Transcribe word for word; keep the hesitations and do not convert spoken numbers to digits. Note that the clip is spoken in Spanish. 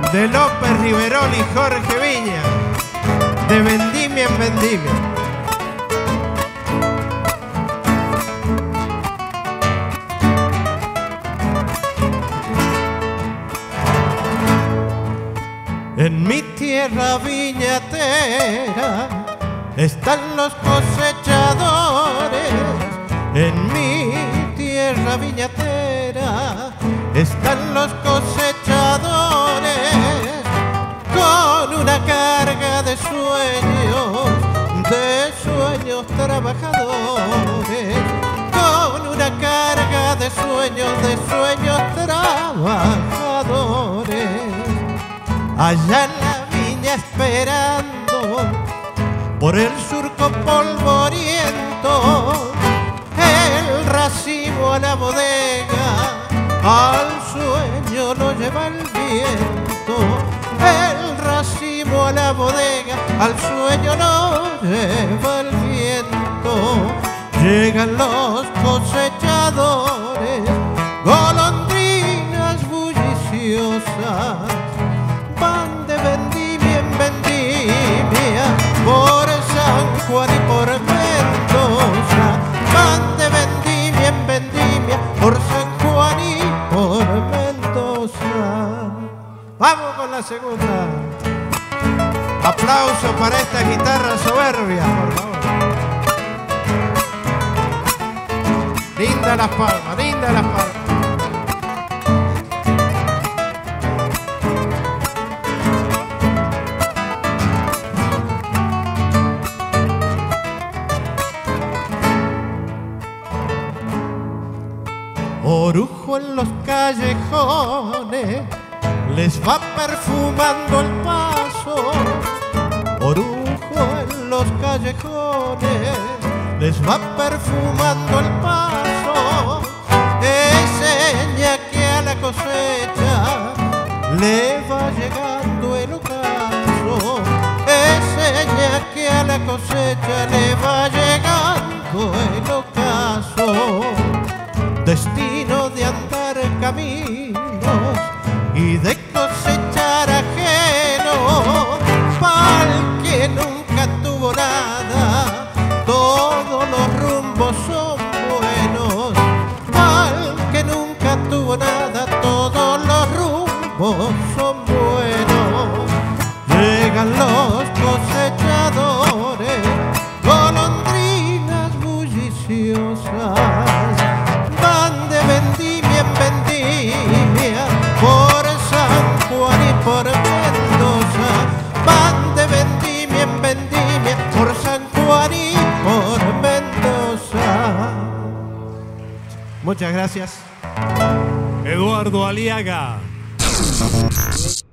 de López Riverol y Jorge Viña, de vendimia en vendimia. En mi tierra viñatera están los cosechadores. En mi tierra viñatera están los cosechadores, con una carga de sueños, de sueños trabajadores, con una carga de sueños, de sueños trabajadores. Allá en la viña esperando por el surco polvoriento, el racimo a la bodega, al sueño lo lleva el viento. El racimo a la bodega, al sueño lo lleva el viento. Llegan los cosechadores, golondrinas bulliciosas, van de vendimia en vendimia, por San Juan y por Mendoza. Van de vendimia en vendimia, por San Juan y por Mendoza. Vamos con la segunda. Aplauso para esta guitarra soberbia, por favor. Linda las palmas, linda las palmas. Orujo en los callejones les va perfumando el paso. Orujo en los callejones les va perfumando el paso. Es seña que a la cosecha le va llegando el ocaso. Es seña que a la cosecha le va llegando el ocaso. Destino de andar caminos y de cosechar ajeno, pa'l que nunca tuvo nada, todos los rumbos son buenos. Pa'l que nunca tuvo nada, todos los rumbos son buenos. Llegan los cosechadores, golondrinas bulliciosas, vendimia en vendimia, por San Juan y por Mendoza. Van de vendimia en vendimia, por San Juan y por Mendoza. Muchas gracias. Eduardo Aliaga.